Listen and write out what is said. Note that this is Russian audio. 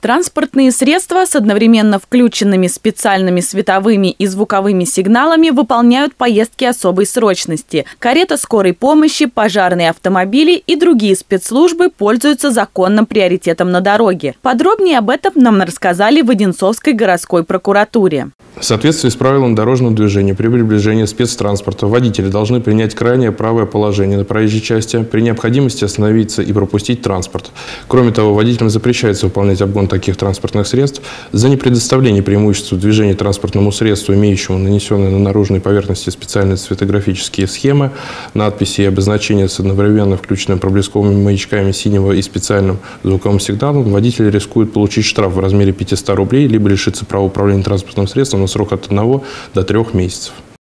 Транспортные средства с одновременно включенными специальными световыми и звуковыми сигналами выполняют поездки особой срочности. Карета скорой помощи, пожарные автомобили и другие спецслужбы пользуются законным приоритетом на дороге. Подробнее об этом нам рассказали в Одинцовской городской прокуратуре. В соответствии с правилами дорожного движения при приближении спецтранспорта водители должны принять крайнее правое положение на проезжей части, при необходимости остановиться и пропустить транспорт. Кроме того, водителям запрещается выполнять обгон таких транспортных средств за непредоставление преимущества движения транспортному средству, имеющему нанесенные на наружной поверхности специальные цветографические схемы, надписи и обозначения с одновременно включенными проблесковыми маячками синего и специальным звуковым сигналом. Водители рискуют получить штраф в размере 500 рублей, либо лишиться права управления транспортным средством на срок от 1 до 3 месяцев.